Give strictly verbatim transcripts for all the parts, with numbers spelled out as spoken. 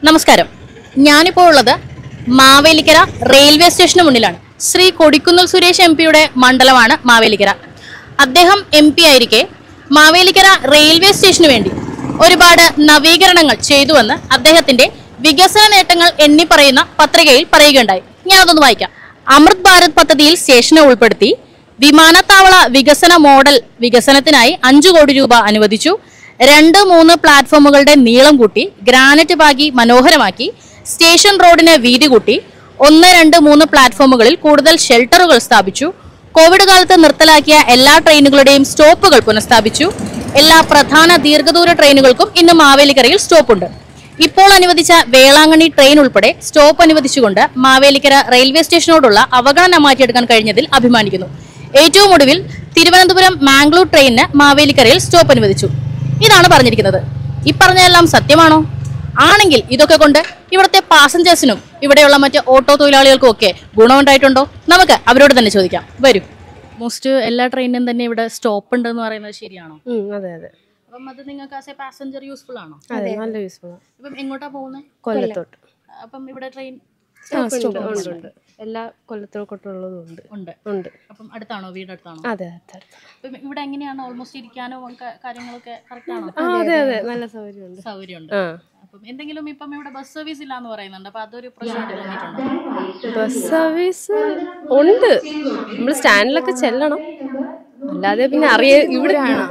നമസ്കാരം. ഞാനിപ്പോൾ ഉള്ളത് മാവേലിക്കര റെയിൽവേ സ്റ്റേഷന് മുന്നിലാണ്. ശ്രീ കൊടിക്കുന്നിൽ സുരേഷ് എം പിയുടെ മണ്ഡലമാണ് മാവേലിക്കര. അദ്ദേഹം എം പി ആയിരിക്കെ മാവേലിക്കര റെയിൽവേ സ്റ്റേഷന് വേണ്ടി ഒരുപാട് നവീകരണങ്ങൾ ചെയ്തുവെന്ന് അദ്ദേഹത്തിന്റെ വികസന നേട്ടങ്ങൾ എണ്ണി പറയുന്ന പത്രികയിൽ പറയുകയുണ്ടായി. ഞാനതൊന്ന് വായിക്കാം. അമൃത് ഭാരത് പദ്ധതിയിൽ സ്റ്റേഷനെ ഉൾപ്പെടുത്തി വിമാനത്താവള വികസന മോഡൽ വികസനത്തിനായി അഞ്ചു കോടി രൂപ അനുവദിച്ചു. രണ്ട് മൂന്ന് പ്ലാറ്റ്ഫോമുകളുടെ നീളം കൂട്ടി ഗ്രാനൈറ്റ് പാകി മനോഹരമാക്കി. സ്റ്റേഷൻ റോഡിന് വീതി കൂട്ടി. ഒന്ന് രണ്ട് മൂന്ന് പ്ലാറ്റ്ഫോമുകളിൽ കൂടുതൽ ഷെൽട്ടറുകൾ സ്ഥാപിച്ചു. കോവിഡ് കാലത്ത് നിർത്തലാക്കിയ എല്ലാ ട്രെയിനുകളുടെയും സ്റ്റോപ്പുകൾ പുനഃസ്ഥാപിച്ചു. എല്ലാ പ്രധാന ദീർഘദൂര ട്രെയിനുകൾക്കും ഇന്ന് മാവേലിക്കരയിൽ സ്റ്റോപ്പുണ്ട്. ഇപ്പോൾ അനുവദിച്ച വേളാങ്കണ്ണി ട്രെയിൻ ഉൾപ്പെടെ സ്റ്റോപ്പ് അനുവദിച്ചുകൊണ്ട് മാവേലിക്കര റെയിൽവേ സ്റ്റേഷനോടുള്ള അവഗണന മാറ്റിയെടുക്കാൻ കഴിഞ്ഞതിൽ അഭിമാനിക്കുന്നു. ഏറ്റവും ഒടുവിൽ തിരുവനന്തപുരം മാംഗ്ലൂർ ട്രെയിനിന് മാവേലിക്കരയിൽ സ്റ്റോപ്പ് അനുവദിച്ചു. ഇതാണ് പറഞ്ഞിരിക്കുന്നത്. ഈ പറഞ്ഞതെല്ലാം സത്യമാണോ? ആണെങ്കിൽ ഇതൊക്കെ കൊണ്ട് ഇവിടുത്തെ പാസഞ്ചേഴ്സിനും ഇവിടെയുള്ള മറ്റ് ഓട്ടോ തൊഴിലാളികൾക്കും ഒക്കെ ഗുണമുണ്ടായിട്ടുണ്ടോ? നമുക്ക് അവരോട് തന്നെ ചോദിക്കാം. വരൂ. മോസ്റ്റ് എല്ലാ ട്രെയിനിനും തന്നെ ഇവിടെ സ്റ്റോപ്പ് ഉണ്ട് എന്ന് പറയുന്നത് ശരിയാണോ? അതെ അതെ. അപ്പം അത് നിങ്ങൾക്ക് ആസ് എ പാസഞ്ചർ യൂസ്ഫുൾ ആണോ? അതെ, നല്ല യൂസ്ഫുൾ. ഇപ്പം എങ്ങോട്ടാ പോകുന്നത്? കൊല്ലത്തോട്ട്. അപ്പം ഇവിടെ ട്രെയിൻ ഉണ്ട്, എല്ലാ കൊല്ലത്തോട്ടുള്ളതും ഉണ്ട് ഉണ്ട് ഉണ്ട്. അപ്പം അടുത്താണോ? വീട് അടുത്താണോ? അതെ അതെ. അപ്പം ഇവിടെ എങ്ങനെയാണ് ഓൾമോസ്റ്റ് ഇരിക്കാനോ കാര്യങ്ങളൊക്കെ കറക്റ്റ് ആണോ? അതെ അതെ, നല്ല സൗകര്യമുണ്ട്. സൗകര്യമുണ്ട്. അപ്പം എന്തെങ്കിലും ഇപ്പം ഇവിടെ ബസ് സർവീസ് ഇല്ലാന്ന് പറയുന്നുണ്ട്. അപ്പൊ അതൊരു പ്രശ്നമായിട്ട് തോന്നിയിട്ടുണ്ടോ? ബസ് സർവീസ് ഉണ്ട്, നമ്മൾ സ്റ്റാൻഡിലൊക്കെ ചെല്ലണം, അല്ലാതെ പിന്നെ അറിയ ഇവിടെ ആണോ?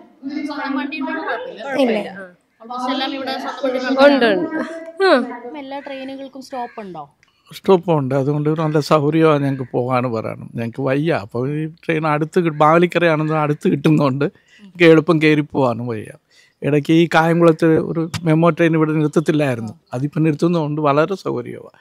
ഉണ്ട് ഉണ്ട്. എല്ലാ ട്രെയിനുകൾക്കും സ്റ്റോപ്പ് ഉണ്ടോ? സ്റ്റോപ്പ് ഉണ്ട്. അതുകൊണ്ട് നല്ല സൗകര്യമാണ് ഞങ്ങൾക്ക് പോകാൻ പറയണം. ഞങ്ങൾക്ക് വയ്യ. അപ്പോൾ ഈ ട്രെയിൻ അടുത്ത് മാവേലിക്കരയാണെന്ന് അടുത്ത് കിട്ടുന്നതുകൊണ്ട് എനിക്ക് എളുപ്പം കയറി പോകാനും വയ്യ. ഇടയ്ക്ക് ഈ കായംകുളത്ത് ഒരു മെമോ ട്രെയിൻ ഇവിടെ നിർത്തത്തില്ലായിരുന്നു. അതിപ്പോൾ നിർത്തുന്നതുകൊണ്ട് വളരെ സൗകര്യമാണ്.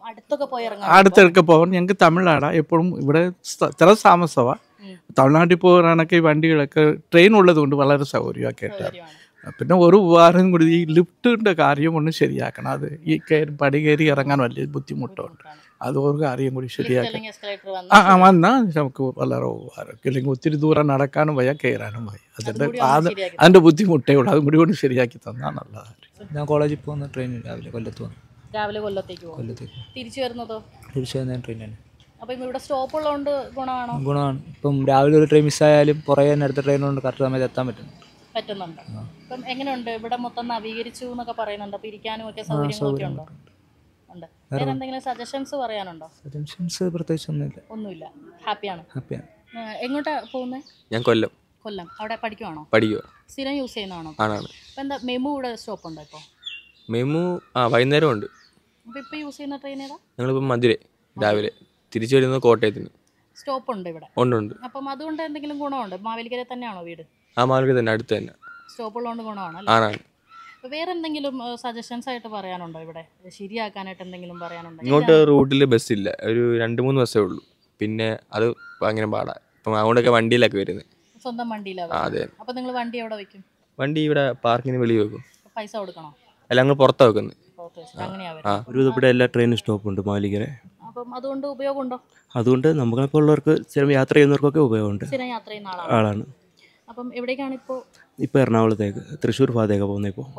അടുത്തൊക്കെ പോകാൻ ഞങ്ങൾക്ക് തമിഴ്നാടാണ് എപ്പോഴും ഇവിടെ സ്ഥല താമസമാണ്. തമിഴ്നാട്ടിൽ പോകാനൊക്കെ ഈ വണ്ടികളൊക്കെ ട്രെയിൻ ഉള്ളത് കൊണ്ട് വളരെ സൗകര്യമാണ് കേട്ടാൽ. പിന്നെ ഒരു ഉപകാരം കൂടി, ഈ ലിഫ്റ്റിൻ്റെ കാര്യം ഒന്ന് ശരിയാക്കണം. അത് ഈ കയറി പടി കയറി ഇറങ്ങാൻ വലിയ ബുദ്ധിമുട്ടുണ്ട്. അത് ഒരു കാര്യം കൂടി ശരിയാക്കണം. ആ വന്നാൽ നമുക്ക് വളരെ ഉപകാരം. ഇല്ലെങ്കിൽ ഒത്തിരി ദൂരം നടക്കാനും വയ്യ, കയറാനും വയ്യ. അതിൻ്റെ അത് അതിൻ്റെ ബുദ്ധിമുട്ടേ ഉള്ളൂ. അതും കൂടി കൊണ്ട് ശരിയാക്കി തന്നാൽ നല്ലതാണ്. ഞാൻ കോളേജിൽ പോകുന്ന ട്രെയിൻ രാവിലെ കൊല്ലത്ത് വന്നു. രാവിലെ കൊല്ലത്തേക്ക് പോകും. കൊല്ലത്തേക്ക് തിരിച്ചു വരുന്നതോ? തിരിച്ചു വരുന്ന ട്രെയിനാണ്. അപ്പം ഇവിടെ സ്റ്റോപ്പ് ഉള്ളതുകൊണ്ട് ഗുണമാണോ? ഗുണമാണ്. ഇപ്പം രാവിലെ ഒരു ട്രെയിൻ മിസ്സായാലും പുറകെ തന്നെ അടുത്ത ട്രെയിൻ കൊണ്ട് കറക്റ്റ് സമയത്ത് എത്താൻ പറ്റും പറ്റുന്നുണ്ട്. അപ്പം എങ്ങനെയുണ്ട്? ഇവിടെ മൊത്തം നവീകരിച്ചു എന്നൊക്കെ പറയുന്നുണ്ട്. അപ്പം ഇരിക്കാനും ഒക്കെ സൗകര്യങ്ങളൊക്കെ ഉണ്ടോ? ഉണ്ട്. വേറെ എന്തെങ്കിലും സജഷൻസ് പറയാനുണ്ടോ? സജഷൻസ് പ്രത്യേകിച്ച് ഒന്നുമില്ല. ഒന്നുമില്ല. ഹാപ്പിയാണ്. ഹാപ്പിയാണ്. എങ്ങോട്ടാ പോകുന്നത്? ഞാൻ കൊല്ലം. കൊല്ലം. അവിടെ പഠിക്കുവാണോ? പഠിക്കുക. സ്ഥിരം യൂസ് ചെയ്യുന്നതാണോ? ആണാണ്. അപ്പം എന്താ മെമു ഇവിടെ സ്റ്റോപ്പ് ഉണ്ടോ ഇപ്പോൾ? മെമു ആ വൈകുന്നേരം ഉണ്ട്. അപ്പോൾ ഇപ്പോൾ യൂസ് ചെയ്യുന്ന ട്രെയിൻ ഏതാ? ഞങ്ങളിപ്പോൾ മധുര രാവിലെ തിരിച്ചു വരുന്നത് കോട്ടയത്തിന്. സ്റ്റോപ്പ് ഉണ്ട് ഇവിടെ? ഉണ്ട് ഉണ്ട്. അപ്പം അതുകൊണ്ട് എന്തെങ്കിലും ഗുണമുണ്ട്? മാവേലിക്കര തന്നെയാണോ വീട്? ആ മാവേലിക്കര തന്നെ, അടുത്ത് തന്നെ. സ്റ്റോപ്പ് ഉള്ളതുകൊണ്ട് ഗുണമാണ്. ആണാണ്. അപ്പോൾ വേറെ എന്തെങ്കിലും സജഷൻസ് ആയിട്ട് പറയാനുണ്ടോ? ഇവിടെ ശരിയാക്കാനായിട്ട് എന്തെങ്കിലും പറയാനുണ്ടോ? ഇങ്ങോട്ട് റൂട്ടിൽ ബസ്സില്ല. ഒരു രണ്ട് മൂന്ന് ബസ്സേ ഉള്ളൂ. പിന്നെ അത് ഭയങ്കര പാടാണ്. ഇപ്പം അതുകൊണ്ടൊക്കെ വണ്ടിയിലൊക്കെ വരുന്നത്. സ്വന്തം വണ്ടിയിലാണ്? അതെ. അപ്പോൾ നിങ്ങൾ വണ്ടി എവിടെ വെക്കും? വണ്ടി ഇവിടെ പാർക്കിന് വെളിയിൽ വെക്കും. പൈസ കൊടുക്കണോ? അല്ല, ഞങ്ങൾ പുറത്താണ് വെക്കുന്നത്. അങ്ങനെയാ. ഒരു ഇവിടെ എല്ലാ ട്രെയിനും സ്റ്റോപ്പുണ്ട് മാവേലിക്കര. അപ്പം അതുകൊണ്ട് ഉപയോഗമുണ്ടോ? അതുകൊണ്ട് നമ്മളെപ്പോൾ ഉള്ളവർക്ക് സ്ഥിരം യാത്ര ചെയ്യുന്നവർക്കൊക്കെ ഉപയോഗമുണ്ട്. സ്ഥിരം യാത്ര ചെയ്യുന്ന ആളാണ്. അപ്പം എവിടേക്കാണ് ഇപ്പോൾ? ഇപ്പോൾ എറണാകുളത്തേക്ക്, തൃശ്ശൂർ ഭാഗത്തേക്ക് പോകുന്നത്. ഇപ്പോൾ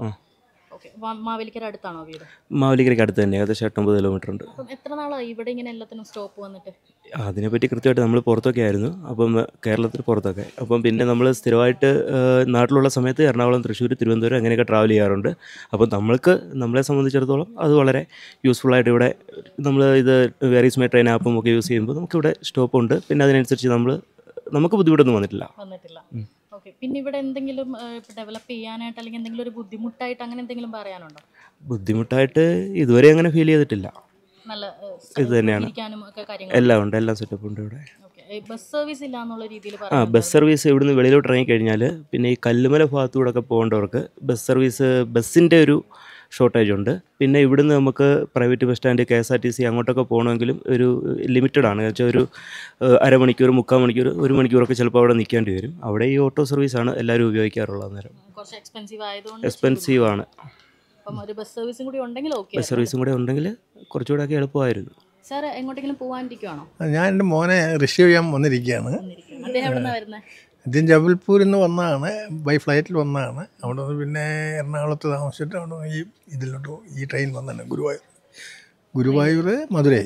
മാവേലിക്കര അടുത്താണോ വീട്? മാവേലിക്കരയ്ക്ക് അടുത്ത് തന്നെ, ഏകദേശം എട്ടൊമ്പത് കിലോമീറ്റർ ഉണ്ട്. അപ്പം എത്ര നാളായി ഇവിടെ ഇങ്ങനെ എല്ലാത്തിനും സ്റ്റോപ്പ് വന്നിട്ട്? അതിനെപ്പറ്റി കൃത്യമായിട്ട് നമ്മൾ പുറത്തൊക്കെ ആയിരുന്നു, അപ്പം കേരളത്തിൽ പുറത്തൊക്കെ. അപ്പം പിന്നെ നമ്മൾ സ്ഥിരമായിട്ട് നാട്ടിലുള്ള സമയത്ത് എറണാകുളം, തൃശ്ശൂർ, തിരുവനന്തപുരം അങ്ങനെയൊക്കെ ട്രാവൽ ചെയ്യാറുണ്ട്. അപ്പം നമ്മൾക്ക് നമ്മളെ സംബന്ധിച്ചിടത്തോളം അത് വളരെ യൂസ്ഫുള്ളായിട്ട് ഇവിടെ നമ്മൾ ഇത് വേറീസ് മൈ ട്രെയിൻ ആപ്പും ഒക്കെ യൂസ് ചെയ്യുമ്പോൾ നമുക്കിവിടെ സ്റ്റോപ്പുണ്ട്. പിന്നെ അതിനനുസരിച്ച് നമ്മൾ നമുക്ക് ബുദ്ധിമുട്ടൊന്നും വന്നിട്ടില്ല. വന്നിട്ടില്ല. ഓക്കെ. പിന്നെ ഇവിടെ എന്തെങ്കിലും ഡെവലപ്പ് ചെയ്യാനായിട്ട് അല്ലെങ്കിൽ എന്തെങ്കിലും ഒരു ബുദ്ധിമുട്ടായിട്ട് അങ്ങനെ എന്തെങ്കിലും പറയാനുണ്ടോ? ബുദ്ധിമുട്ടായിട്ട് ഇതുവരെ അങ്ങനെ ഫീൽ ചെയ്തിട്ടില്ല. നല്ല ഇത് തന്നെയാണ്. എല്ലാം ഉണ്ട്, എല്ലാം സെറ്റപ്പ് ഉണ്ട് ഇവിടെ. ബസ് സർവീസ് ഇല്ല എന്നുള്ള രീതിയിൽ ആ ബസ് സർവീസ് ഇവിടുന്ന് വെളിയിലോട്ട് ഇറങ്ങിക്കഴിഞ്ഞാൽ പിന്നെ ഈ കല്ലുമല ഭാഗത്തൂടെ ഒക്കെ പോകേണ്ടവർക്ക് ബസ് സർവീസ് ബസ്സിൻ്റെ ഒരു ഷോർട്ടേജ് ഉണ്ട്. പിന്നെ ഇവിടുന്ന് നമുക്ക് private bus stand, K S R T C അങ്ങോട്ടൊക്കെ പോകണമെങ്കിലും ഒരു ലിമിറ്റഡ് ആണ്. വെച്ചാൽ ഒരു അരമണിക്കൂർ, മുക്കാൽ മണിക്കൂർ, ഒരു മണിക്കൂറൊക്കെ ചിലപ്പോൾ അവിടെ നിൽക്കേണ്ടി വരും. അവിടെ ഈ ഓട്ടോ സർവീസാണ് എല്ലാവരും ഉപയോഗിക്കാറുള്ളത്. അന്നേരം എക്സ്പെൻസീവ് ആണ്. ബസ് സർവീസും കൂടി ഉണ്ടെങ്കിൽ ബസ് സർവീസും കൂടെ ഉണ്ടെങ്കിൽ കുറച്ചുകൂടെ ഒക്കെ എളുപ്പമായിരുന്നു. സാർ എങ്ങോട്ടെങ്കിലും പോകാനിരിക്കുവാണോ? ഞാൻ എൻ്റെ മോനെ റിസീവ് ചെയ്യാൻ വന്നിരിക്കുകയാണ്. അദ്ദേഹം എവിടുന്നാ വരുന്നത്? ആദ്യം ജബൽപൂരിൽ നിന്ന് വന്നതാണ്, ബൈ ഫ്ലൈറ്റിൽ വന്നതാണ്. അവിടെ നിന്ന് പിന്നെ എറണാകുളത്ത് താമസിച്ചിട്ട് അവിടെ നിന്ന് ഈ ഇതിലോട്ട് ഈ ട്രെയിൻ വന്നതാണ് ഗുരുവായൂർ ഗുരുവായൂർ മധുരൈ.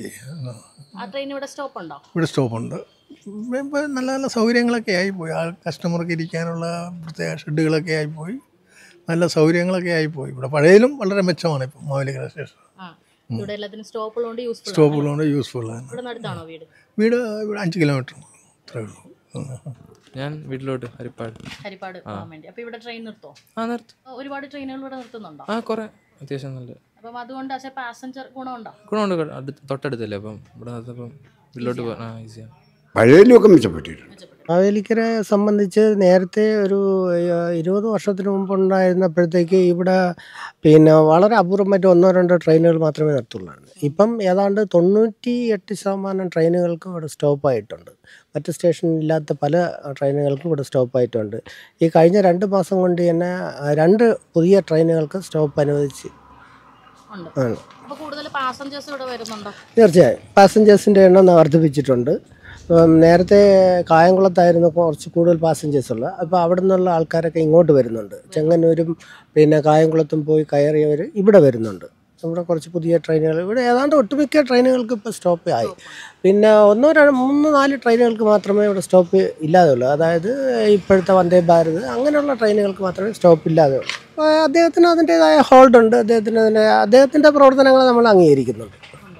ആ ട്രെയിൻ ഇവിടെ സ്റ്റോപ്പ് ഉണ്ടോ? ഇവിടെ സ്റ്റോപ്പുണ്ട്. ഇപ്പോൾ നല്ല നല്ല സൗകര്യങ്ങളൊക്കെ ആയിപ്പോയി. ആൾ കസ്റ്റമർക്ക് ഇരിക്കാനുള്ള പ്രത്യേക ഷെഡുകളൊക്കെ ആയിപ്പോയി, നല്ല സൗകര്യങ്ങളൊക്കെ ആയിപ്പോയി. ഇവിടെ പഴയതിലും വളരെ മെച്ചമാണ് ഇപ്പം മാവേലിക്കര സ്റ്റേഷൻ. ഇവിടെ എല്ലാത്തിനും സ്റ്റോപ്പുള്ളതുകൊണ്ട് യൂസ്ഫുൾ സ്റ്റോപ്പുള്ളതുകൊണ്ട് യൂസ്ഫുള്ളാണ്. ഇവിടെ അടുത്താണോ വീട്? വീട് ഇവിടെ അഞ്ച് കിലോമീറ്റർ അത്രേ ഉള്ളൂ. ഞാൻ വീട്ടിലോട്ട് ഹരിപ്പാട് ഹരിപ്പാട് പോകാൻ വേണ്ടി. അപ്പോൾ ഇവിടെ ട്രെയിൻ നിർത്തോ? ആ നിർത്തും. ഒരുപാട് ട്രെയിനുകൾ ഇവിടെ നിർത്തുന്നുണ്ടോ? ആ കുറേ അത്യാവശ്യം നല്ല അപ്പം അതുകൊണ്ട് പക്ഷേ പാസഞ്ചർ ഗുണമുണ്ടോ? ഗുണമുണ്ട്. അടുത്ത് തൊട്ടടുത്തല്ലേ, അപ്പം ഇവിടെ നിർത്തപ്പം വീട്ടിലോട്ട് പോകാൻ ആ ഈസിയാണ്. പഴയതിലൊക്കെ മെച്ചപ്പെട്ടിട്ടുണ്ട്. മാവേലിക്കരയെ സംബന്ധിച്ച് നേരത്തെ ഒരു ഇരുപത് വർഷത്തിന് മുമ്പ് ഉണ്ടായിരുന്നപ്പോഴത്തേക്ക് ഇവിടെ പിന്നെ വളരെ അപൂർവമായിട്ട് ഒന്നോ രണ്ടോ ട്രെയിനുകൾ മാത്രമേ നിർത്തുള്ളായിരുന്നു. ഇപ്പം ഏതാണ്ട് തൊണ്ണൂറ്റി എട്ട് ശതമാനം ട്രെയിനുകൾക്ക് ഇവിടെ സ്റ്റോപ്പായിട്ടുണ്ട്. മറ്റ് സ്റ്റേഷനില്ലാത്ത പല ട്രെയിനുകൾക്കും ഇവിടെ സ്റ്റോപ്പായിട്ടുണ്ട്. ഈ കഴിഞ്ഞ രണ്ട് മാസം കൊണ്ട് തന്നെ രണ്ട് പുതിയ ട്രെയിനുകൾക്ക് സ്റ്റോപ്പ് അനുവദിച്ച് ഉണ്ട്. ആണ്. അപ്പോൾ കൂടുതൽ പാസഞ്ചേഴ്സ് ഇവിടെ വരുന്നുണ്ടോ? തീർച്ചയായും പാസഞ്ചേഴ്സിൻ്റെ എണ്ണം വർദ്ധിപ്പിച്ചിട്ടുണ്ട്. നേരത്തെ കായംകുളത്തായിരുന്നു കുറച്ച് കൂടുതൽ പാസഞ്ചേഴ്സ് ഉള്ളത്. അപ്പോൾ അവിടെ നിന്നുള്ള ആൾക്കാരൊക്കെ ഇങ്ങോട്ട് വരുന്നുണ്ട്. ചെങ്ങന്നൂരും പിന്നെ കായംകുളത്തും പോയി കയറിയവർ ഇവിടെ വരുന്നുണ്ട്. ഇവിടെ കുറച്ച് പുതിയ ട്രെയിനുകൾ ഇവിടെ ഏതാണ്ട് ഒട്ടുമിക്ക ട്രെയിനുകൾക്ക് ഇപ്പോൾ സ്റ്റോപ്പ് ആയി. പിന്നെ ഒന്നോ രണ്ട് മൂന്ന് നാല് ട്രെയിനുകൾക്ക് മാത്രമേ ഇവിടെ സ്റ്റോപ്പ് ഇല്ലാതെ ഉള്ളൂ. അതായത് ഇപ്പോഴത്തെ വന്ദേ ഭാരത് അങ്ങനെയുള്ള ട്രെയിനുകൾക്ക് മാത്രമേ സ്റ്റോപ്പ് ഇല്ലാതെ ഉള്ളൂ. അദ്ദേഹത്തിന് അതിൻ്റേതായ ഹോൾഡുണ്ട്. അദ്ദേഹത്തിന് അതിൻ്റെ അദ്ദേഹത്തിൻ്റെ പ്രവർത്തനങ്ങൾ നമ്മൾ അംഗീകരിക്കുന്നുണ്ട്.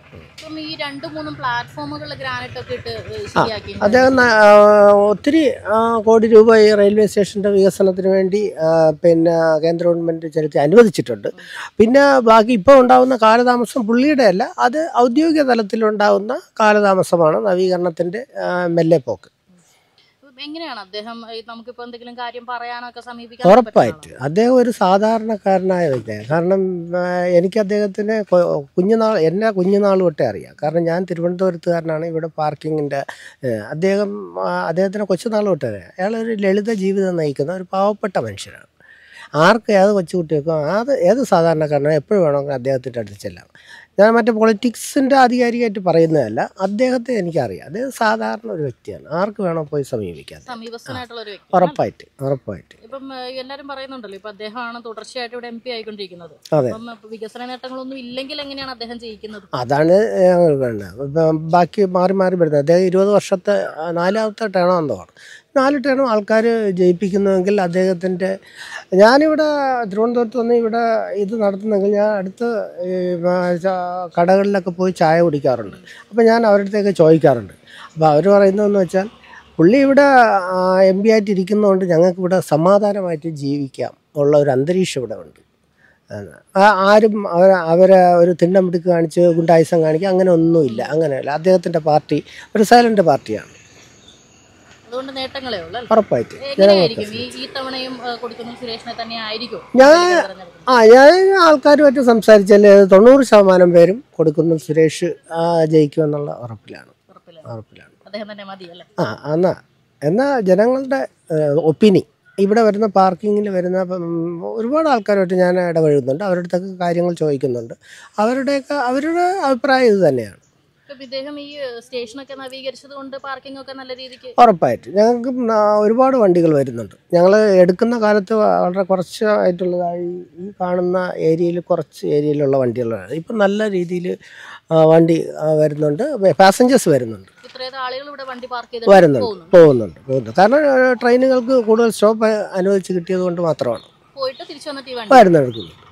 ഈ രണ്ട് മൂന്നും പ്ലാറ്റ്ഫോമുകൾ ഗ്രാനൈറ്റ് ഒക്കെ ഇട്ട് ശരിയാക്കി അദ്ദേഹം ഒത്തിരി കോടി രൂപ ഈ റെയിൽവേ സ്റ്റേഷൻ്റെ വികസനത്തിന് വേണ്ടി പിന്നെ കേന്ദ്ര ഗവൺമെൻറ് ചെലുത്തി അനുവദിച്ചിട്ടുണ്ട്. പിന്നെ ബാക്കി ഇപ്പോൾ ഉണ്ടാകുന്ന കാലതാമസം പുള്ളിയുടെ അല്ല, അത് ഔദ്യോഗിക തലത്തിലുണ്ടാകുന്ന കാലതാമസമാണ് നവീകരണത്തിൻ്റെ മെല്ലെ പോക്ക്. എങ്ങനെയാണ് അദ്ദേഹം നമുക്കിപ്പോൾ എന്തെങ്കിലും കാര്യം പറയാനൊക്കെ സമീപിക്കാൻ? ഉറപ്പായിട്ട് അദ്ദേഹം ഒരു സാധാരണക്കാരനായ വ്യക്തിയാണ്. കാരണം എനിക്ക് അദ്ദേഹത്തിന് കുഞ്ഞുനാൾ എന്നെ കുഞ്ഞുനാൾ തൊട്ടേ അറിയാം. കാരണം ഞാൻ തിരുവനന്തപുരത്തുകാരനാണ്. ഇവിടെ പാർക്കിങ്ങിൻ്റെ അദ്ദേഹം അദ്ദേഹത്തിന് കൊച്ചുനാൾ തൊട്ടേ അറിയാം. അയാളൊരു ലളിത ജീവിതം നയിക്കുന്ന ഒരു പാവപ്പെട്ട മനുഷ്യനാണ്. ആർക്ക് ഏത് കൊച്ചുകുട്ടികൾക്കും അത് ഏത് സാധാരണക്കാരനോ എപ്പോഴും വേണമെങ്കിൽ അദ്ദേഹത്തിൻ്റെ അടുത്ത് ചെല്ലാം. ഞാൻ മറ്റേ പൊളിറ്റിക്സിൻ്റെ ആധികാരികമായിട്ട് പറയുന്നതല്ല, അദ്ദേഹത്തെ എനിക്കറിയാം. അദ്ദേഹം സാധാരണ ഒരു വ്യക്തിയാണ്. ആർക്ക് വേണോ പോയി സമീപിക്കാൻ. ഉറപ്പായിട്ട് ഉറപ്പായിട്ട് ഇപ്പം എല്ലാവരും പറയുന്നുണ്ടല്ലോ, ഇപ്പം അദ്ദേഹമാണ് തുടർച്ചയായിട്ട് ഇവിടെ എം പി ആയിക്കൊണ്ടിരിക്കുന്നത്. വികസന നേട്ടങ്ങളൊന്നും ഇല്ലെങ്കിൽ എങ്ങനെയാണ് അദ്ദേഹം ജയിക്കുന്നത്? അതാണ് ഞങ്ങൾ വേണ്ടത്. ബാക്കി മാറി മാറി വരുന്നത്. അദ്ദേഹം ഇരുപത് വർഷത്തെ നാലാമത്തെ ടേണാന്തമാണ്. നാല് ടേണും ആൾക്കാർ ജയിപ്പിക്കുന്നുവെങ്കിൽ അദ്ദേഹത്തിൻ്റെ ഞാനിവിടെ തിരുവനന്തപുരത്ത് വന്ന് ഇവിടെ ഇത് നടത്തുന്നെങ്കിൽ ഞാൻ അടുത്ത് കടകളിലൊക്കെ പോയി ചായ കുടിക്കാറുണ്ട്. അപ്പോൾ ഞാൻ അവരുടെ അടുത്തേക്ക് ചോദിക്കാറുണ്ട്. അപ്പോൾ അവർ പറയുന്നതെന്ന് വെച്ചാൽ പുള്ളി ഇവിടെ എം പി ആയിട്ട് ഇരിക്കുന്നതുകൊണ്ട് ഞങ്ങൾക്കിവിടെ സമാധാനമായിട്ട് ജീവിക്കാം ഉള്ള ഒരു അന്തരീക്ഷം ഇവിടെ ഉണ്ട്. ആരും അവർ അവരെ ഒരു തിണ്ണം പിടിക്ക് കാണിച്ച് ഗുണ്ടായുസം കാണിക്കുക അങ്ങനെ ഒന്നുമില്ല. അങ്ങനെയല്ല. അദ്ദേഹത്തിൻ്റെ പാർട്ടി ഒരു സൈലൻ്റ് പാർട്ടിയാണ്. അതുകൊണ്ട് നേട്ടങ്ങളേ ഉള്ളൂ. ഉറപ്പായിട്ട് ഞാൻ ആ ഞാൻ ആൾക്കാരുമായിട്ട് സംസാരിച്ചാൽ തൊണ്ണൂറ് ശതമാനം പേരും കൊടുക്കുന്ന സുരേഷ് ജയിക്കുമെന്നുള്ള ഉറപ്പിലാണ് ഉറപ്പിലാണ് ആ എന്നാ എന്നാൽ ജനങ്ങളുടെ ഒപ്പീനിയൻ ഇവിടെ വരുന്ന പാർക്കിങ്ങിൽ വരുന്ന ഒരുപാട് ആൾക്കാരുമായിട്ട് ഞാൻ ഇടപഴകുന്നുണ്ട്. അവരുടെ അടുത്തൊക്കെ കാര്യങ്ങൾ ചോദിക്കുന്നുണ്ട്. അവരുടെയൊക്കെ അവരുടെ അഭിപ്രായം ഇത് തന്നെയാണ്. ഉറപ്പായിട്ട് ഞങ്ങൾക്ക് ഒരുപാട് വണ്ടികൾ വരുന്നുണ്ട്. ഞങ്ങൾ എടുക്കുന്ന കാലത്ത് വളരെ കുറച്ചായിട്ടുള്ളതായി ഈ കാണുന്ന ഏരിയയിൽ കുറച്ച് ഏരിയയിലുള്ള വണ്ടികളാണ്. ഇപ്പം നല്ല രീതിയിൽ വണ്ടി വരുന്നുണ്ട്. പാസഞ്ചേഴ്സ് വരുന്നുണ്ട് വരുന്നുണ്ട് പോകുന്നുണ്ട് പോകുന്നുണ്ട് കാരണം ട്രെയിനുകൾക്ക് കൂടുതൽ സ്റ്റോപ്പ് അനുവദിച്ച് കിട്ടിയത് കൊണ്ട് മാത്രമാണ് വരുന്നെടുക്കുന്നത്.